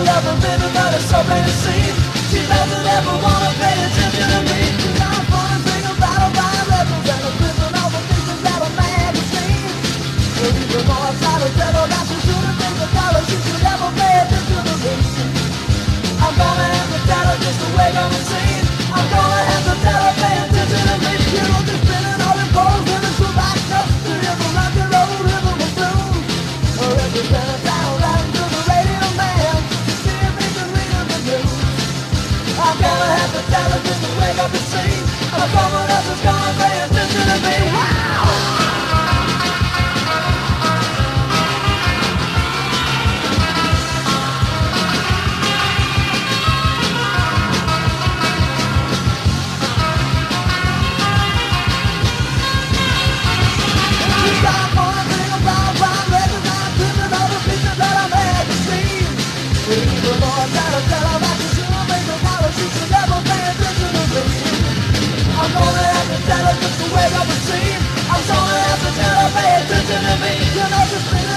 love her, baby, but it's so plain to see. She doesn't ever wanna pay attention to me. 'Cause I'm fun thing about her buying records and I'm flipping all the pictures that a magazine. Or even more, I try to tell her that she shouldn't think about her, she should never pay attention to me. I'm gonna have to tell her just to wake up and see. I'm gonna have to tell her pay attention to me. You know just spinning all in poles in the shoebox up to hear the rock and roll rhythm of blues. Or every better down right to the radio man. See if he can read the news. I'm gonna have to tell her just to wake up and see. Someone else is gonna pay attention to me. Wow! I'm gonna have to tell her, pay attention to me. You know, just